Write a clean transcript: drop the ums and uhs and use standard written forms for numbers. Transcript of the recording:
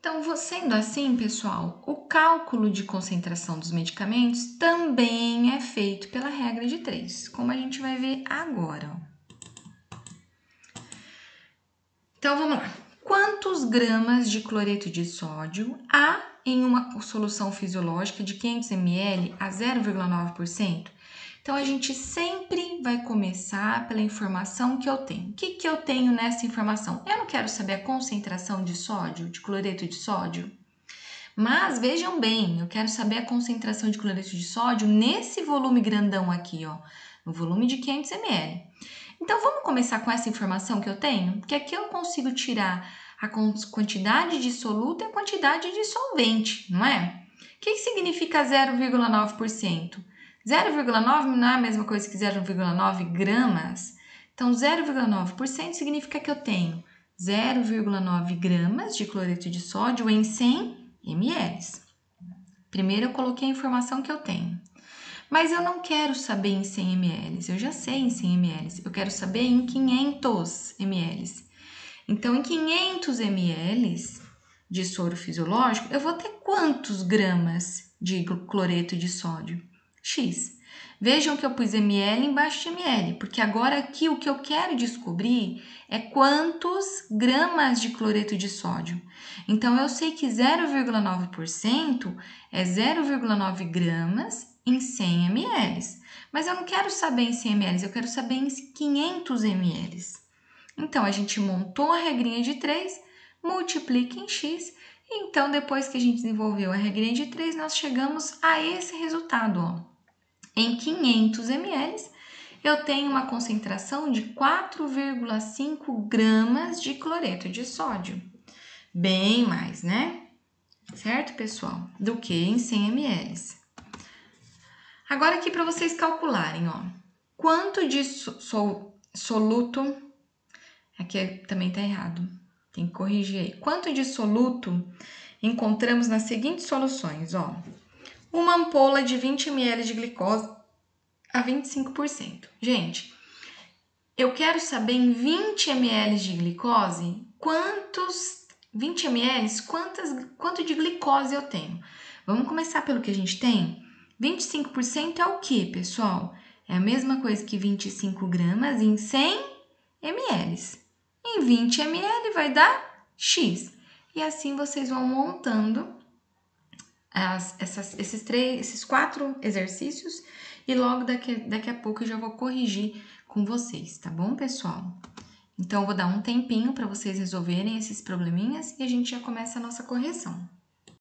Então, sendo assim, pessoal, o cálculo de concentração dos medicamentos também é feito pela regra de 3, como a gente vai ver agora. Então, vamos lá. Quantos gramas de cloreto de sódio há em uma solução fisiológica de 500 ml a 0,9%? Então, a gente sempre vai começar pela informação que eu tenho. O que eu tenho nessa informação? Eu não quero saber a concentração de sódio, de cloreto de sódio, mas vejam bem, eu quero saber a concentração de cloreto de sódio nesse volume grandão aqui, ó, no volume de 500 ml. Então, vamos começar com essa informação que eu tenho? Porque aqui eu consigo tirar a quantidade de soluto e a quantidade de solvente, não é? O que significa 0,9%? 0,9 não é a mesma coisa que 0,9 gramas? Então, 0,9% significa que eu tenho 0,9 gramas de cloreto de sódio em 100 ml. Primeiro, eu coloquei a informação que eu tenho. Mas eu não quero saber em 100 ml, eu já sei em 100 ml, eu quero saber em 500 ml. Então, em 500 ml de soro fisiológico, eu vou ter quantos gramas de cloreto de sódio? X. Vejam que eu pus ml embaixo de ml, porque agora aqui o que eu quero descobrir é quantos gramas de cloreto de sódio. Então, eu sei que 0,9% é 0,9 gramas em 100 ml. Mas eu não quero saber em 100 ml, eu quero saber em 500 ml. Então, a gente montou a regrinha de 3, multiplica em x, e então depois que a gente desenvolveu a regrinha de 3, nós chegamos a esse resultado, ó. Em 500 ml, eu tenho uma concentração de 4,5 gramas de cloreto de sódio. Bem mais, né? Certo, pessoal? Do que em 100 ml. Agora aqui para vocês calcularem, ó. Quanto de soluto... Aqui também tá errado. Tem que corrigir aí. Quanto de soluto encontramos nas seguintes soluções, ó. Uma ampola de 20 ml de glicose a 25%. Gente, eu quero saber em 20 ml de glicose, 20 ml, quanto de glicose eu tenho. Vamos começar pelo que a gente tem? 25% é o que, pessoal? É a mesma coisa que 25 gramas em 100 ml. Em 20 ml vai dar X. E assim vocês vão montando esses 4 exercícios e logo daqui a pouco eu já vou corrigir com vocês, tá bom, pessoal? Então, eu vou dar um tempinho para vocês resolverem esses probleminhas e a gente já começa a nossa correção.